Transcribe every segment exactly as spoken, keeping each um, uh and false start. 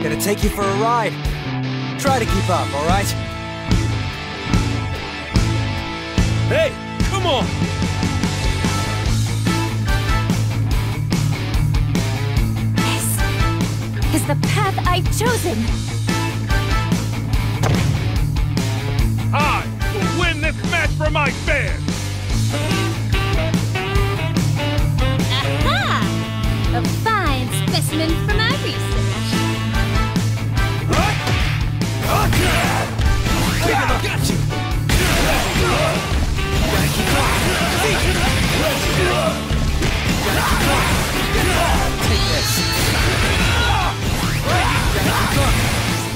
Gonna take you for a ride. Try to keep up, all right? Hey, come on! This is the path I've chosen. I will win this match for my fans! Aha! A fine specimen for my research. Got you! Gotta keep up! Take this! Gotta keep up!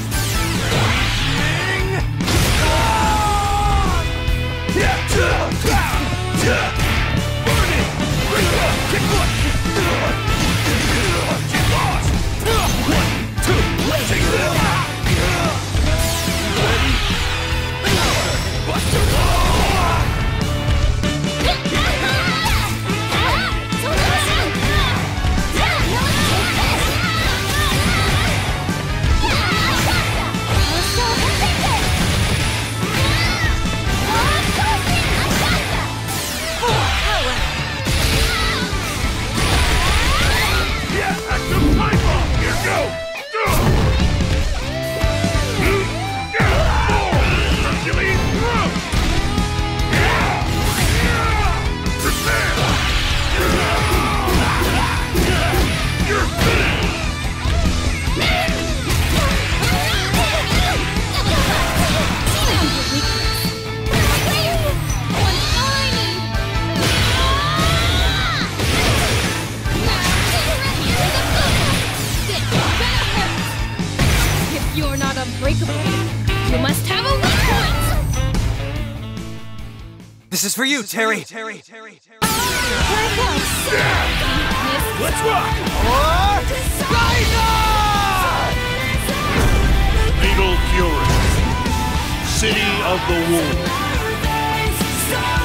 You're not unbreakable. You must have a weak point! This is for you, Terry! Terry, Terry, Terry! Let's rock! Fatal Fury, City of the Wolves.